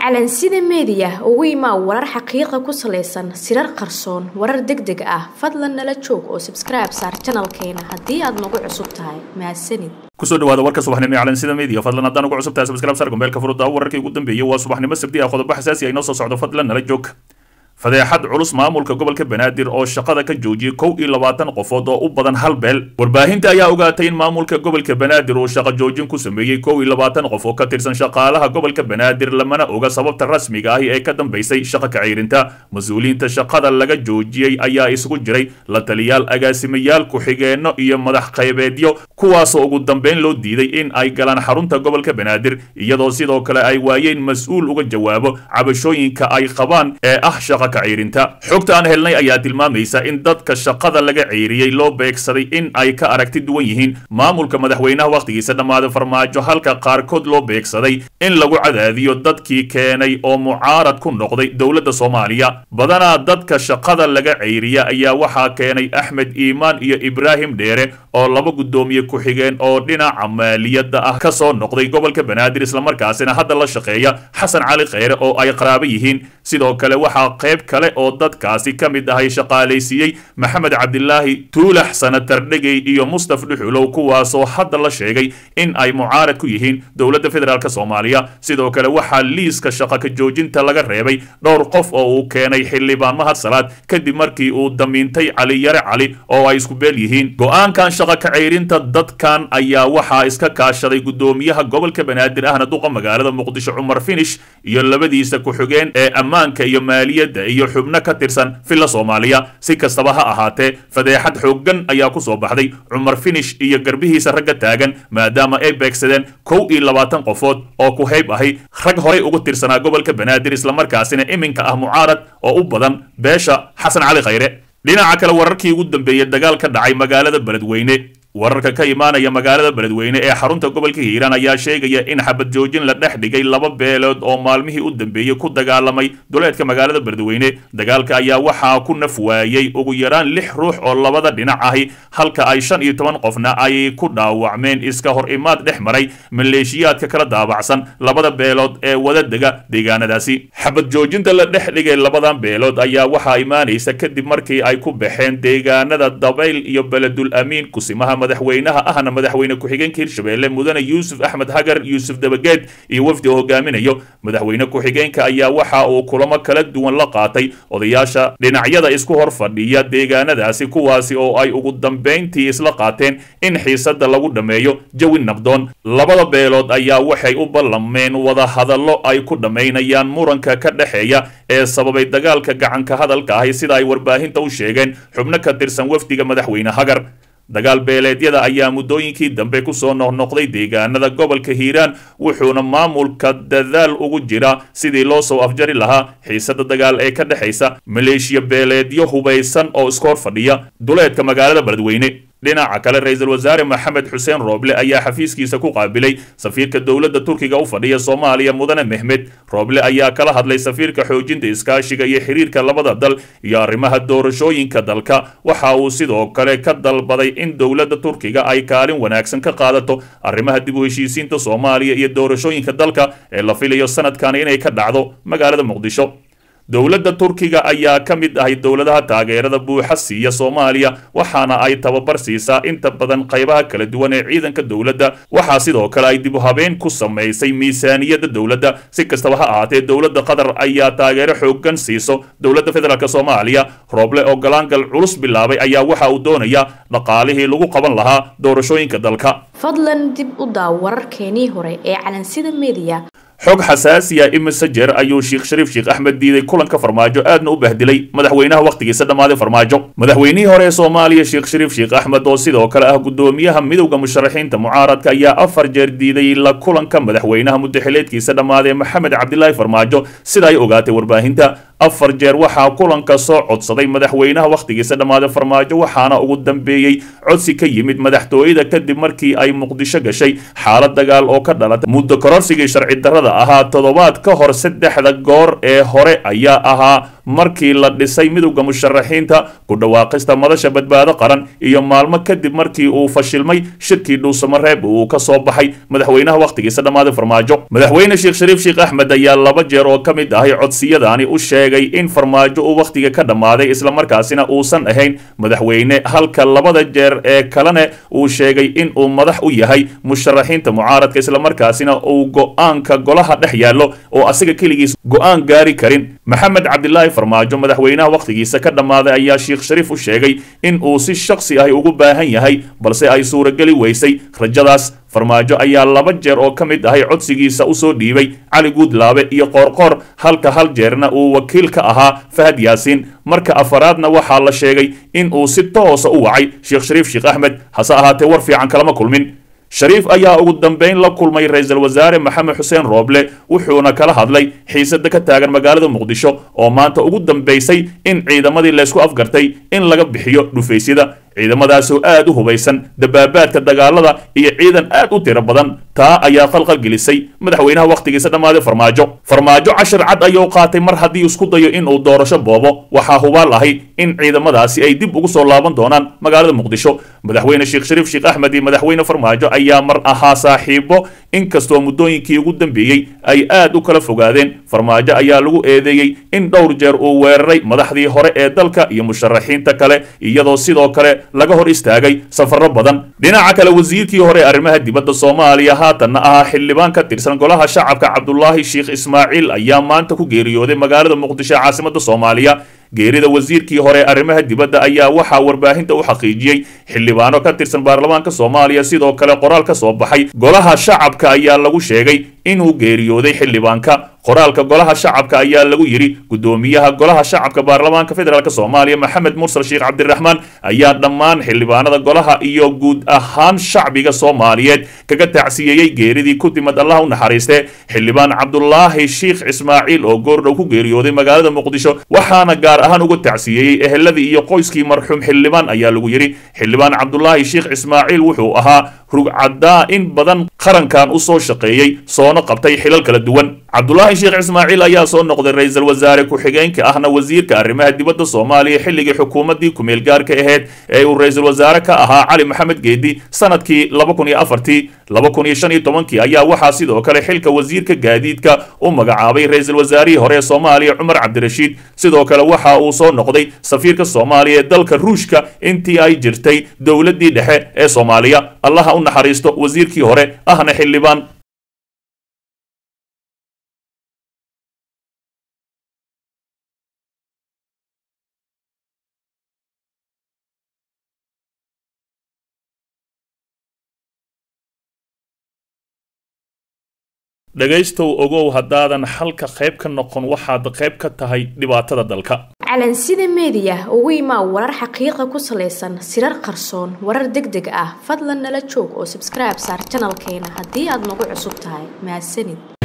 calansida media ugu imaa warar xaqiiqa ku saleysan sirar qarsoon warar degdeg ah fadlan nala joog oo subscribe saar channelkeena haddii aad nagu cusub tahay mahadsanid kusoo dhawaada warka subaxnimo ee calansida media fadlan haddaan ugu cusub tahay subscribe saar gombeelka furudda wararkii ugu dambeeyay waa subaxnimo sabti ah qodobo xasaasi ah inoo soo socdo fadlan nala joog fadeexad culus maamulka gobolka banaadir oo shaqada ka joojiyay 21 qofood oo u badan hal beel warbaahinta ayaa ogaatay in maamulka gobolka banaadir uu shaqo joojin ku sameeyay 21 qof oo ka tirsan shaqaalaha gobolka banaadir lamana oga sababta rasmiga ah ee ka dambeysay shaqo ka ciirinta mas'uuliyiinta shaqada laga joojiyay ayaa isugu jiray la taliyaal agaasimayaal ku xigeenno iyo madax qaybeedyo kuwaas oo ugu dambeyn loo diiday in ay galaan xarunta gobolka banaadir iyadoo sidoo kale ay waayeen mas'uul uga jawaabo cabashooyinka ay qabaan ee ah shaqo xogta aan helnay ayaa tilmaamaysa in dadka shaqada laga ceyriyay loo beegsaday in ay ka aragti duwan yihiin maamulka madaxweynaha waqtigiisa dhammaaday farmaajo halka qaarkood loo beegsaday in lagu cadaadiyo dadkii keenay oo mucaarad ku noqday dowladda Soomaaliya badanaa dadka shaqada laga ceyriya ayaa waxaa keenay Axmed Iimaan iyo Ibraahim Dheere oo laba gudoomiye ku xigeen oo dhinaca maaliyadda ah ka soo noqday gobolka Banaadir isla markaasina hadda la shaqeeya Xasan Cali Kheyre oo ay qaraabo yihiin sidoo kale waxaa qayb kale oo dadkaasi ka mid ahay shaqaalaysiiyay Maxamed Cabdilaahi Tuulax Sanatar Dhegey iyo Mustafa Dhuxulow kuwaas oo hadda la sheegay in ay mucaarad ku yihiin dowladda federaalka Soomaaliya sidoo kale waxaa liiska shaqo ka joojinta laga reebay dhowr qof oo uu keenay xildhibaan Mahad Salaad kadib markii uu damiintay Cali Yare Cali oo ay isku beel yihiin go'aankan shaqo ka ceyrinta dadkan ayaa waxaa iska kaashaday gudoomiyaha gobolka Banaadir ahna duqa magaalada Muqdisho Cumar Finish iyo labadiisa ku xigeen ee ammaanka iyo maaliyadda iyo xubno ka tirsan filla Soomaaliya si kastaba ha ahaatee fadeexad xooggan ayaa ku soo baxday Cumar Finish iyo garbihiisa ragga taagan maadaama ay beegsadeen 21 qofood oo ku hayb ahay rag horey ugu tirsanaa gobolka Banaadir isla markaasina iminka ah mucaarad oo u badan beesha Xasan Cali Kheyre dhinaca kale wararkii ugu dambeeyay dagaal ka dhacay magaalada Beledweyne wararka ka imaanaya magaalada Beledweyne ee xarunta gobolka Hiiraan ayaa sheegaya in xabad joojin la dhex dhigay laba beelood oo maalmihii u dambeeyay ku dagaalamay duleedka magaalada Beledweyne dagaalka ayaa waxaa ku naf waayay ugu yaraan 6 ruux oo labada dhinac ahi halka ay 15 qofna ay ku dhaawacmeen iska hor imaad dhex maray maleeshiyaadka kala daabacsan labada beelood ee wadadaga deegaanadaasi xabad joojinta la dhex dhigay labadan beelood ayaa waxaa imaanaysa kadib markii ay ku baxeen deegaanada Dabayl iyo Beledul Amiin kusimaha madaxweynaha ahna madaxweyne ku xigeenka Hirshabeelle mudane Yuusuf Axmed Hagar Yuusuf Dabageed iyo wafdi hogaaminayo madaxweyne ku xigeenka ayaa waxa uu kulamo kala duwan la qaatay odayaasha dhinacyada isku hor fadhiya deegaanadaasi kuwaasi oo ay ugu dambeyntii isla qaateen in xiisada lagu dhameeyo jawi nabdoon labada beelood ayaa waxay u ballameen wada hadallo ay ku dhameynayaan muranka ka dhaxeeya ee sababay dagaalka gacanka hadalka ah sida ay warbaahinta u sheegeen xubno ka tirsan wafdiga madaxweyne Hagar dagaal beeleedyada ayaa muddooyinkii dambe ku soo noqnoqday deegaanada gobolka Hiiraan wuxuuna maamulka dadaal ugu jira sidii loo soo afjari lahaa xiisada dagaal ee ka dhaxaysa maleeshiya beeleedyo hubaysan oo iskoor fadhiya duleedka magaalada Beledweyne dhinaca kale ra'iisul wasaare Maxamed Xuseen Rooble ayaa xafiiskiisa ku qaabilay safiirka dawladda Turkiga u fadhiya Soomaaliya mudane Mehmed Rooble ayaa kala hadlay safiirka xoojinta iskaashiga iyo xiriirka labada dal iyo arrimaha doorashooyinka dalka waxa uu sidoo kale ka dalbaday in dawladda Turkiga ay kaalin wanaagsan ka qaadato arrimaha dib u heshiisiinta Soomaaliya iyo doorashooyinka dalka ee la filayo sanadkan inay ka dhacdo magaalada Muqdisho dowladda Turkiga ayaa ka mid ahay dowladaha taageerada buuxa siiya Soomaaliya waxaana ay tababar siisaa inta badan qaybaha kala duwan ee ciidanka dowladda waxa sidoo kale ay dib u habeen ku sameysay miisaaniyadda dowladda si kastaba ha ahaatee dowladda Qatar ayaa taageero xooggan siiso dowladda federaalka Soomaaliya Rooble oo galaangal culus bilaabay ayaa waxa uu doonayaa dhaqaalihii lagu qaban lahaa doorashooyinka dalka fadlan dib u daaw wararkeenii hore ee calansida media xog xasaasi ah imasajer ayuu Sheekh Axmed diiday kulanka farmaajo aadna u bahdilay madaxweynaha waqtigiisa dhammaaday farmaajo madaxweynihii hore ee Soomaaliya Sheekh Axmed oo sidoo kale ah gudoomiyaha midowga musharaxiinta mucaaradka ayaa 4 jeer diiday la kulanka madaxweynaha muddaxileedkiisa dhammaaday Maxamed Cabdilaahi Farmaajo sida ay ogaatay warbaahinta 4 jeer waxaa kulanka soo codsaday madaxweynaha wakhtigiisa dhammaaday farmaajo waxaana ugu dambeeyey codsi ka yimid madaxtooyada kadib markii ay muqdisho gashay xaalad dagaal oo ka dhalatay muddo kororsigii sharci darrada ahaa toddobaad ka hor 3 goor ee hore ayaa ahaa markii la dhisay midowga musharaxiinta ku dhawaaqista madasha badbaado qaran iyo maalmo kadib markii uu fashilmay shirkii dhuusamareeb uu ka soo baxay madaxweynaha wakhtigiisa dhammaaday farmaajo madaxweyne sheekh shariif sheekh axmed ayaa 2 jeer oo ka mid ahay codsiyadaani u sheegay in farmaajo uu wakhtiga ka dhammaaday isla markaasina uusan ahayn madaxweyne halka 2 jeer ee kalena uu sheegay in uu madax u yahay musharaxiinta mucaaradka isla markaasina uu go'aanka golaha dhex yaallo oo asiga keligiis go'aan gaari karin maxamed cabdilaahi farmaajo madaxweynaha wakhtigiisa ka dhammaaday ayaa sheekh shariif u sheegay in uu si shakhsi ah ugu baahan yahay balse ay suurageli weysay rajadaas farmaajo ayaa 2 jeer oo ka mid ahay codsigiisa u soo dhiibay cali guudlaabe iyo qoorqoor halka 1 jeerna uu wakiil ka ahaa fahad yaasiin marka afaraadna waxaa la sheegay in uu si toosa u wacay sheekh shariif sheekh axmed hase ahaatee war fiican kalama kulmin shariif ayaa ugu dambeyn la kulmay ra'iisul wasaare maxamed xuseen rooble wuxuuna kala hadlay xiisada ka taagan magaalada muqdisho oo maanta ugu dambeysay in ciidamadii la isku afgartay in laga bixiyo dhufaysyada ciidamadaasoo aad u hubaysan dabaabaadka dagaalada iyo ciidan aad u tiro badan taa ayaa qalqal gelisay madaxweynaha wakhtigiisa dhammaaday farmaajo cashir cad ayuu qaatay mar haddii isku dayo in uu doorasho boobo waxaa hubaal ahay in ciidamadaasi ay dib ugu soo laaban doonaan magaalada muqdisho madaxweyne sheekh shariif sheekh axmed iyo madaxweyne farmaajo ayaa mar ahaa saaxiibo inkastoo muddooyinkii ugu dambeeyey ay aad u kala fogaadeen farmaajo ayaa lagu eedeeyey in dhowr jeer uu weeraray madaxdii hore ee dalka iyo musharaxiinta kale iyadoo sidoo kale laga hor istaagay safarro badan dhinaca kale wasiirkii hore arrimaha dibadda Soomaaliya haatanna ahaa xildhibaan ka tirsan golaha shacabka Cabdullaahi Sheekh Ismaaciil ayaa maanta ku geeriyooday magaalada Muqdisho caasimadda Soomaaliya geerida wasiirkii hore arrimaha dibadda ayaa waxaa warbaahinta u xaqiijiyay xildhibaano ka tirsan baarlamaanka Soomaaliya sidoo kale qoraal ka soo baxay golaha shacabka ayaa lagu sheegay inuu geeriyooday xildhibaanka qoraalka golaha shacabka ayaa lagu yiri gudoomiyaha golaha shacabka baarlamaanka federaalka Soomaaliya Maxamed Mursal Sheekh Cabdiraxmaan ayaa dhammaan xildhibaanada golaha iyo guud ahaan shacbiga Soomaaliyeed kaga tacsiyay geeridii ku timid Allah u naxariistay xildhibaan Cabdullaahi Sheekh Ismaaciil oo goordhow ku geeriyooday magaalada Muqdisho waxaana gaar ahaan uga tacsiyay eheladii iyo qoyskii marxuum xildhibaan ayaa lagu yiri xildhibaan Cabdullaahi Sheekh Ismaaciil wuxuu ahaa rugcadaa in badan qarankan u soo shaqeeyay soona qabtay xilal kala duwan Cabdullaahi Sheekh Ismaaciil ayaa soo noqday ra'iisul wasaare ku xigeenka ahna wasiirka arrimaha dibadda Soomaaliya xilligii xukuumadii ku meel gaarka ahayd ee uu ra'iisul wasaare ka ahaa Cali Maxamed Geedi sanadkii 2004-2015 ayaa waxaa sidoo kale xilka wasiirka gaadiidka u magacaabay ra'iisul wasaarihii hore ee Soomaaliya Cumar Cabdirashiid sidoo kale waxa uu soo noqday safiirka Soomaaliya ee dalka Ruushka intii ay jirtay dawladii dhexe ee Soomaaliya Allah u naxariisto wasiirkii hore ahna xildhibaan dhagaystow ogow haddaadan halka qayb ka noqon waxaad qayb ka tahay dhibaatada dalka calansida media ugu imaa warar xaqiiqa ku saleysan sirar qarsoon warar degdeg ah fadlan nala joog oo subscribe saar channelkeena haddii aad nagu cusub tahay mahadsanid